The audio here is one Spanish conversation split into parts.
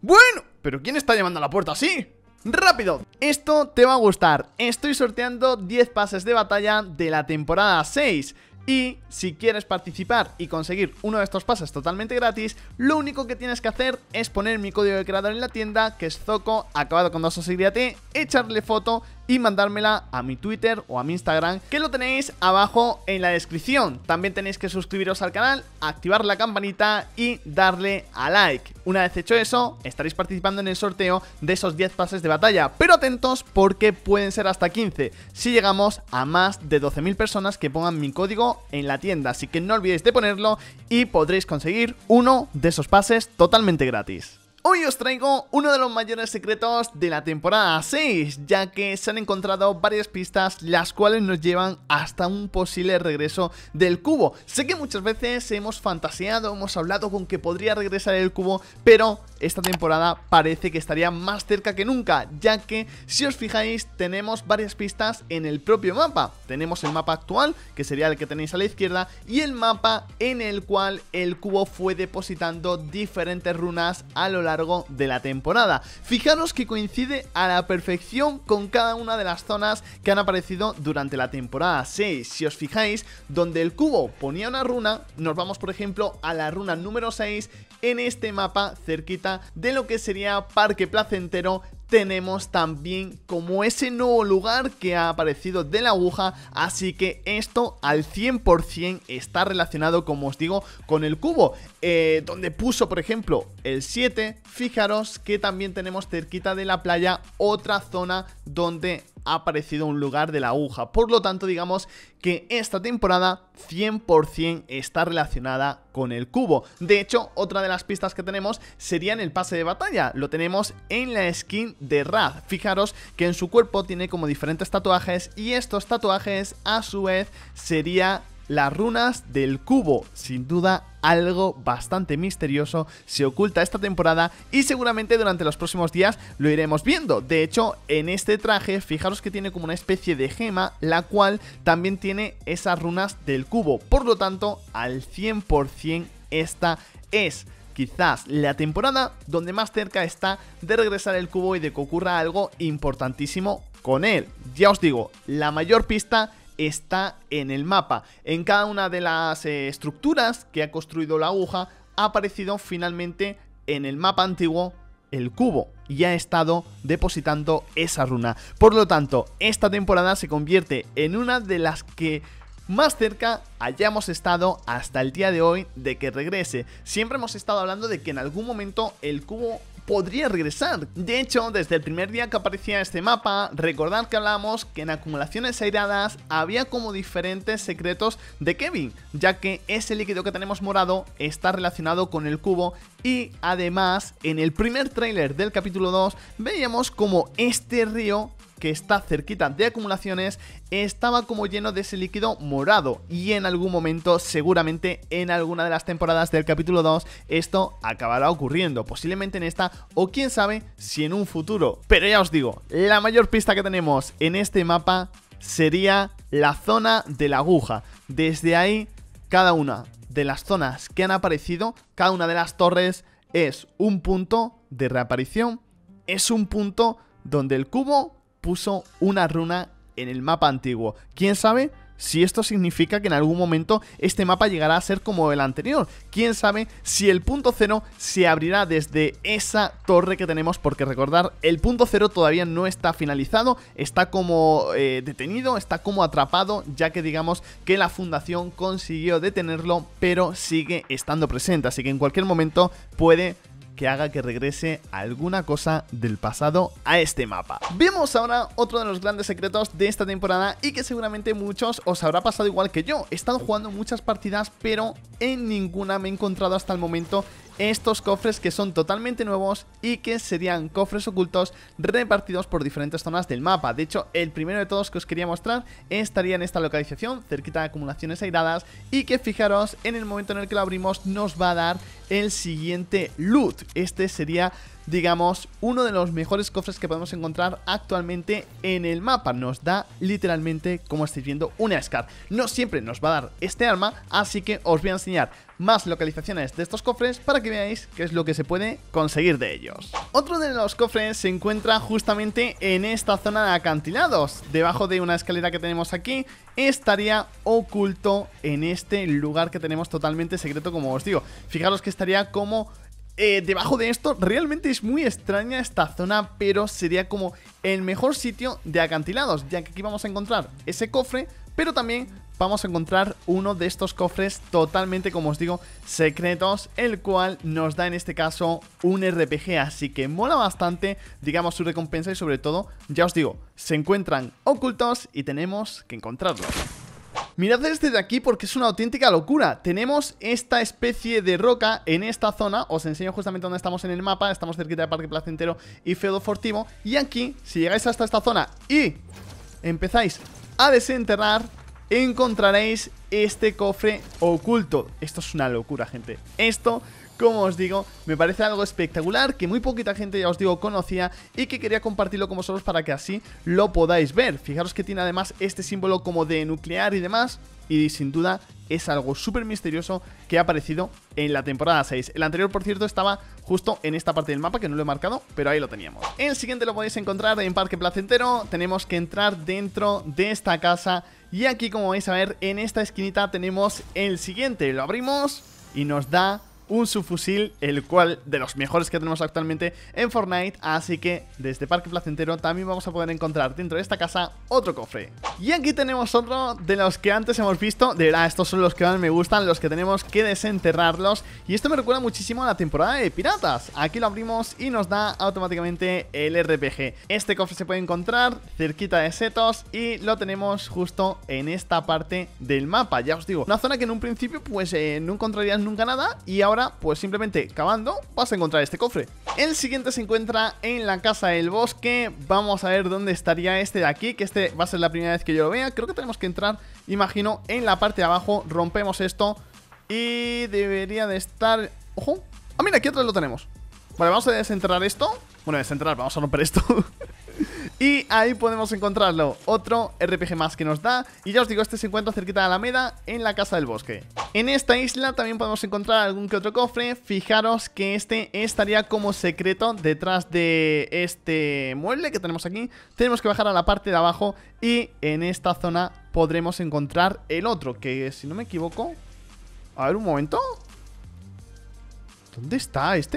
Bueno, ¿pero quién está llamando a la puerta así? ¡Rápido! Esto te va a gustar. Estoy sorteando 10 pases de batalla de la temporada 6. Y si quieres participar y conseguir uno de estos pases totalmente gratis, lo único que tienes que hacer es poner mi código de creador en la tienda, que es Zoco, acabado con 2OSYT, echarle foto y mandármela a mi Twitter o a mi Instagram, que lo tenéis abajo en la descripción. También tenéis que suscribiros al canal, activar la campanita y darle a like. Una vez hecho eso, estaréis participando en el sorteo de esos 10 pases de batalla. Pero atentos porque pueden ser hasta 15 si llegamos a más de 12.000 personas que pongan mi código en la tienda. Así que no olvidéis de ponerlo y podréis conseguir uno de esos pases totalmente gratis. Hoy os traigo uno de los mayores secretos de la temporada 6, ya que se han encontrado varias pistas las cuales nos llevan hasta un posible regreso del cubo. Sé que muchas veces hemos fantaseado, hemos hablado con que podría regresar el cubo, pero esta temporada parece que estaría más cerca que nunca, ya que si os fijáis tenemos varias pistas en el propio mapa. Tenemos el mapa actual, que sería el que tenéis a la izquierda, y el mapa en el cual el cubo fue depositando diferentes runas a lo largo de la temporada. Fijaros que coincide a la perfección con cada una de las zonas que han aparecido durante la temporada 6. Si os fijáis, donde el cubo ponía una runa, nos vamos por ejemplo a la runa número 6 en este mapa, cerquita de lo que sería Parque Placentero. Tenemos también como ese nuevo lugar que ha aparecido de la aguja, así que esto al 100% está relacionado, como os digo, con el cubo. Donde puso por ejemplo el 7, fijaros que también tenemos cerquita de la playa otra zona donde ha aparecido un lugar de la aguja. Por lo tanto, digamos que esta temporada 100% está relacionada con el cubo. De hecho, otra de las pistas que tenemos sería en el pase de batalla. Lo tenemos en la skin de Raz. Fijaros que en su cuerpo tiene como diferentes tatuajes, y estos tatuajes a su vez sería las runas del cubo. Sin duda algo bastante misterioso se oculta esta temporada y seguramente durante los próximos días lo iremos viendo. De hecho, en este traje, fijaros que tiene como una especie de gema, la cual también tiene esas runas del cubo. Por lo tanto, al 100% esta es quizás la temporada donde más cerca está de regresar el cubo y de que ocurra algo importantísimo con él. Ya os digo, la mayor pista está en el mapa. En cada una de las estructuras que ha construido la aguja ha aparecido finalmente en el mapa antiguo el cubo y ha estado depositando esa runa. Por lo tanto, esta temporada se convierte en una de las que más cerca hayamos estado hasta el día de hoy de que regrese. Siempre hemos estado hablando de que en algún momento el cubo podría regresar. De hecho, desde el primer día que aparecía este mapa, recordad que hablábamos que en acumulaciones airadas había como diferentes secretos de Kevin, ya que ese líquido que tenemos morado está relacionado con el cubo. Y además, en el primer tráiler del capítulo 2 veíamos como este río que está cerquita de acumulaciones estaba como lleno de ese líquido morado, y en algún momento, seguramente en alguna de las temporadas del capítulo 2, esto acabará ocurriendo, posiblemente en esta, o quién sabe si en un futuro. Pero ya os digo, la mayor pista que tenemos en este mapa sería la zona de la aguja. Desde ahí, cada una de las zonas que han aparecido, cada una de las torres es un punto de reaparición, es un punto donde el cubo puso una runa en el mapa antiguo. ¿Quién sabe si esto significa que en algún momento este mapa llegará a ser como el anterior? ¿Quién sabe si el punto 0 se abrirá desde esa torre que tenemos? Porque recordar, el punto 0 todavía no está finalizado, está como detenido, está como atrapado, ya que digamos que la fundación consiguió detenerlo, pero sigue estando presente, así que en cualquier momento puede que haga que regrese alguna cosa del pasado a este mapa. Vemos ahora otro de los grandes secretos de esta temporada, y que seguramente muchos os habrá pasado igual que yo. He estado jugando muchas partidas, pero en ninguna me he encontrado hasta el momento estos cofres que son totalmente nuevos y que serían cofres ocultos repartidos por diferentes zonas del mapa. De hecho, el primero de todos que os quería mostrar estaría en esta localización, cerquita de acumulaciones airadas, y que fijaros, en el momento en el que lo abrimos nos va a dar el siguiente loot. Este sería digamos, uno de los mejores cofres que podemos encontrar actualmente en el mapa. Nos da literalmente, como estáis viendo, una SCAR. No siempre nos va a dar este arma, así que os voy a enseñar más localizaciones de estos cofres para que veáis qué es lo que se puede conseguir de ellos. Otro de los cofres se encuentra justamente en esta zona de acantilados. Debajo de una escalera que tenemos aquí estaría oculto en este lugar que tenemos totalmente secreto, como os digo. Fijaros que estaría como debajo de esto. Realmente es muy extraña esta zona, pero sería como el mejor sitio de acantilados, ya que aquí vamos a encontrar ese cofre, pero también vamos a encontrar uno de estos cofres totalmente, como os digo, secretos, el cual nos da en este caso un RPG, así que mola bastante, digamos, su recompensa y sobre todo, ya os digo, se encuentran ocultos y tenemos que encontrarlos. Mirad este de aquí porque es una auténtica locura. Tenemos esta especie de roca en esta zona. Os enseño justamente dónde estamos en el mapa. Estamos cerquita de Parque Placentero y Feudo Fortivo. Y aquí, si llegáis hasta esta zona y empezáis a desenterrar, encontraréis este cofre oculto. Esto es una locura, gente. Esto, como os digo, me parece algo espectacular, que muy poquita gente, ya os digo, conocía y que quería compartirlo con vosotros para que así lo podáis ver. Fijaros que tiene además este símbolo como de nuclear y demás, y sin duda es algo súper misterioso que ha aparecido en la temporada 6. El anterior, por cierto, estaba justo en esta parte del mapa, que no lo he marcado, pero ahí lo teníamos. El siguiente lo podéis encontrar en Parque Placentero. Tenemos que entrar dentro de esta casa y aquí, como vais a ver, en esta esquinita tenemos el siguiente. Lo abrimos y nos da un subfusil, el cual de los mejores que tenemos actualmente en Fortnite, así que desde Parque Placentero también vamos a poder encontrar dentro de esta casa otro cofre. Y aquí tenemos otro de los que antes hemos visto. De verdad, estos son los que más me gustan, los que tenemos que desenterrarlos, y esto me recuerda muchísimo a la temporada de piratas. Aquí lo abrimos y nos da automáticamente el RPG. Este cofre se puede encontrar cerquita de setos y lo tenemos justo en esta parte del mapa. Ya os digo, una zona que en un principio pues no encontrarías nunca nada, y ahora pues simplemente cavando vas a encontrar este cofre. El siguiente se encuentra en la casa del bosque. Vamos a ver dónde estaría este de aquí, que este va a ser la primera vez que yo lo vea. Creo que tenemos que entrar, imagino, en la parte de abajo. Rompemos esto y debería de estar... ¡Ojo! Ah, mira, aquí atrás lo tenemos. Vale, vamos a desenterrar esto. Bueno, desenterrar, vamos a romper esto. Y ahí podemos encontrarlo. Otro RPG más que nos da. Y ya os digo, este se encuentra cerquita de Alameda, en la casa del bosque. En esta isla también podemos encontrar algún que otro cofre. Fijaros que este estaría como secreto detrás de este mueble que tenemos aquí. Tenemos que bajar a la parte de abajo y en esta zona podremos encontrar el otro, que si no me equivoco... A ver, un momento. ¿Dónde está este?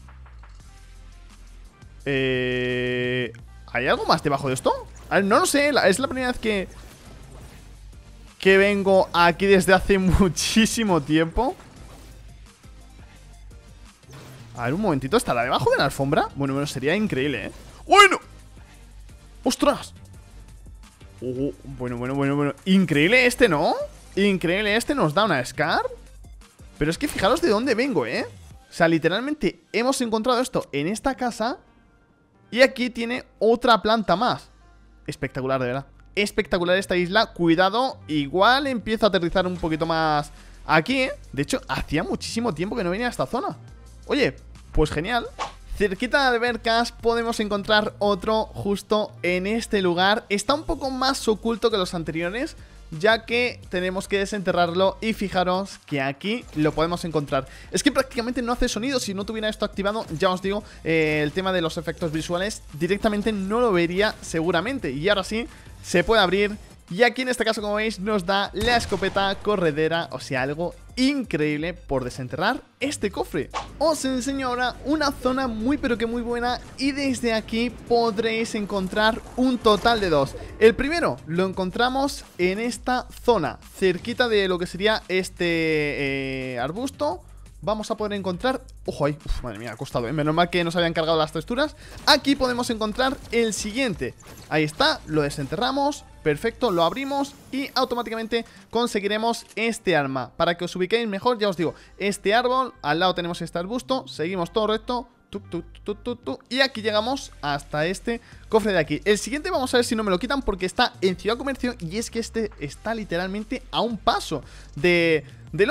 ¿Hay algo más debajo de esto? A ver, no lo sé, es la primera vez que vengo aquí desde hace muchísimo tiempo. A ver, un momentito, ¿estará debajo de la alfombra? Bueno, sería increíble, ¿eh? ¡Bueno! ¡Ostras! Bueno. Increíble este, ¿no? Increíble este, nos da una SCAR. Pero es que fijaros de dónde vengo, ¿eh? O sea, literalmente hemos encontrado esto en esta casa. Y aquí tiene otra planta más. Espectacular, de verdad. Espectacular esta isla. Cuidado, igual empiezo a aterrizar un poquito más aquí, ¿eh? De hecho, hacía muchísimo tiempo que no venía a esta zona. Oye, pues genial. Cerquita de albercas podemos encontrar otro justo en este lugar. Está un poco más oculto que los anteriores, ya que tenemos que desenterrarlo. Y fijaros que aquí lo podemos encontrar. Es que prácticamente no hace sonido. Si no tuviera esto activado, ya os digo, el tema de los efectos visuales directamente no lo vería seguramente. Y ahora sí, se puede abrir. Y aquí en este caso, como veis, nos da la escopeta corredera. O sea, algo increíble por desenterrar este cofre. Os enseño ahora una zona muy pero que muy buena. Y desde aquí podréis encontrar un total de dos. El primero lo encontramos en esta zona, cerquita de lo que sería este arbusto. Vamos a poder encontrar... Ojo ahí, uf, madre mía, ha costado, ¿eh? Menos mal que nos habían cargado las texturas. Aquí podemos encontrar el siguiente. Ahí está, lo desenterramos. Perfecto, lo abrimos y automáticamente conseguiremos este arma. Para que os ubiquéis mejor, ya os digo, este árbol, al lado tenemos este arbusto. Seguimos todo recto. Y aquí llegamos hasta este cofre de aquí. El siguiente vamos a ver si no me lo quitan, porque está en Ciudad Comercio. Y es que este está literalmente a un paso del otro.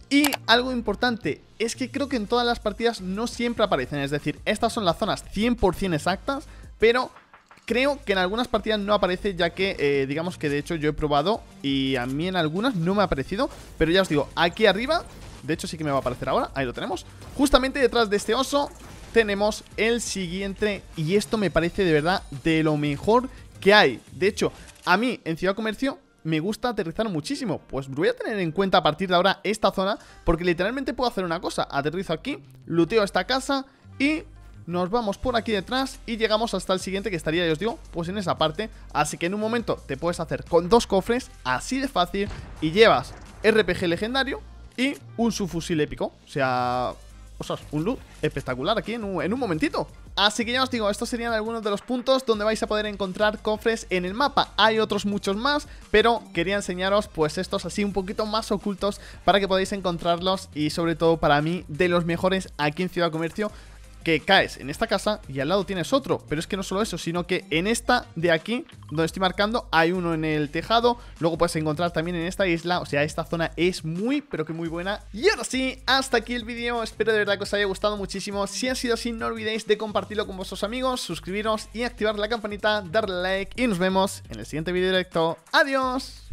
Y algo importante es que creo que en todas las partidas no siempre aparecen. Es decir, estas son las zonas 100% exactas, pero creo que en algunas partidas no aparece, ya que digamos que de hecho yo he probado y a mí en algunas no me ha aparecido. Pero ya os digo, aquí arriba, de hecho sí que me va a aparecer ahora, ahí lo tenemos. Justamente detrás de este oso tenemos el siguiente, y esto me parece de verdad de lo mejor que hay. De hecho, a mí en Ciudad Comercio me gusta aterrizar muchísimo. Pues voy a tener en cuenta a partir de ahora esta zona, porque literalmente puedo hacer una cosa: aterrizo aquí, looteo esta casa y nos vamos por aquí detrás y llegamos hasta el siguiente, que estaría, ya os digo, pues en esa parte. Así que en un momento te puedes hacer con 2 cofres, así de fácil, y llevas RPG legendario y un subfusil épico. O sea, un loot espectacular aquí en un momentito. Así que ya os digo, estos serían algunos de los puntos donde vais a poder encontrar cofres en el mapa. Hay otros muchos más, pero quería enseñaros pues estos así un poquito más ocultos para que podáis encontrarlos, y sobre todo para mí de los mejores aquí en Ciudad Comercio, que caes en esta casa y al lado tienes otro. Pero es que no solo eso, sino que en esta de aquí, donde estoy marcando, hay uno en el tejado. Luego puedes encontrar también en esta isla. O sea, esta zona es muy, pero que muy buena. Y ahora sí, hasta aquí el vídeo. Espero de verdad que os haya gustado muchísimo. Si ha sido así, no olvidéis de compartirlo con vuestros amigos, suscribiros y activar la campanita, darle like. Y nos vemos en el siguiente vídeo directo. ¡Adiós!